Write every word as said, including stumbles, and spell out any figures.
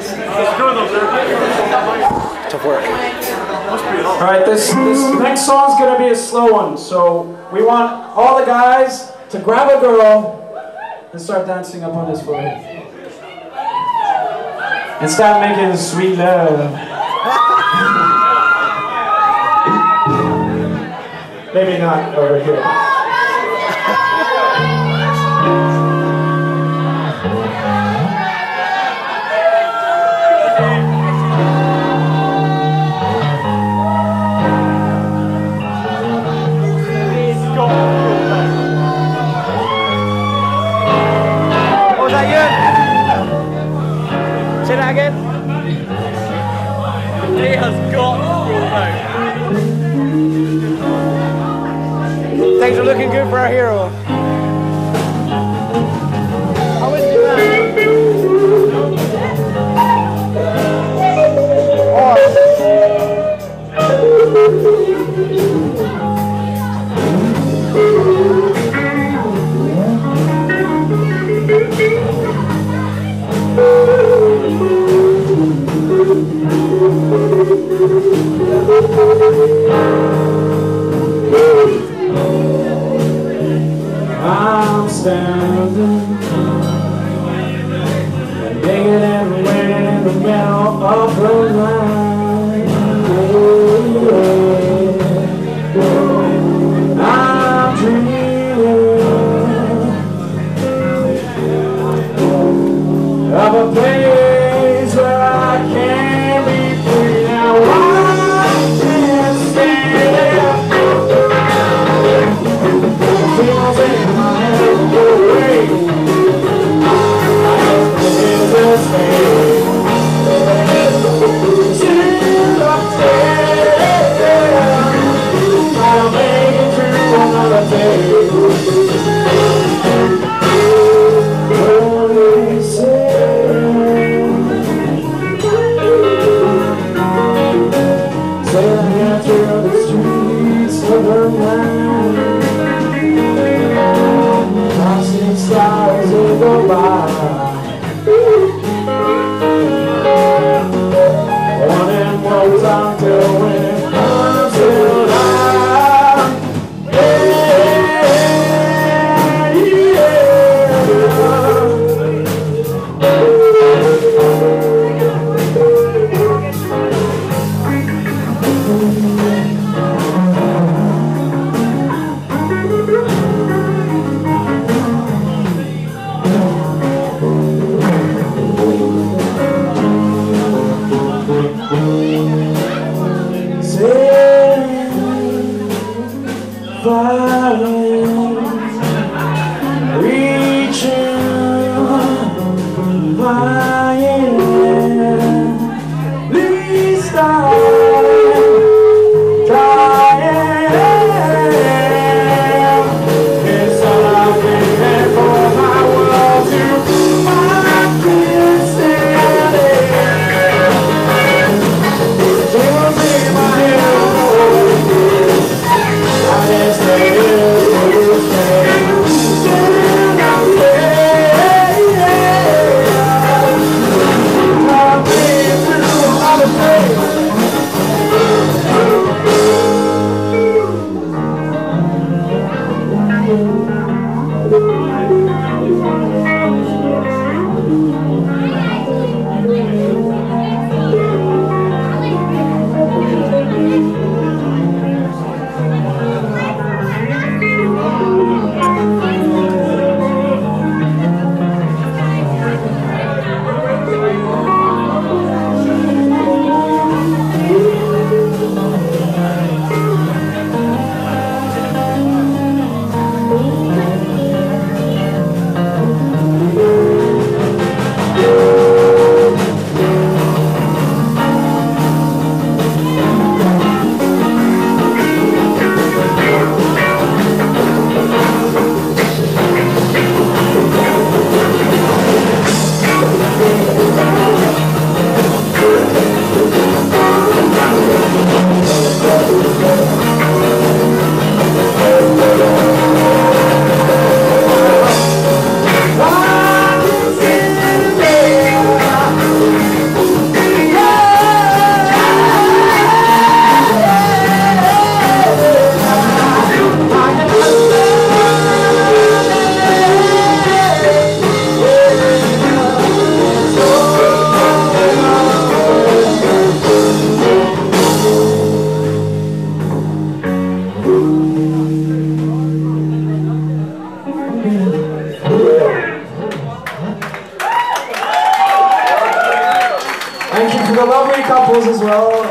Tough work. All right, this, this next song's gonna be a slow one, so we want all the guys to grab a girl and start dancing up on this floor. And start making sweet love. Maybe not over here. Say that again. He has got to Things are looking good for our hero. I wouldn't do that. I'm standing, digging and waiting in the middle of the line. I'm dreaming of a place where I can be free. Now I can't stand it. Feels in my head go away. I just feel the same. lovely couples as well.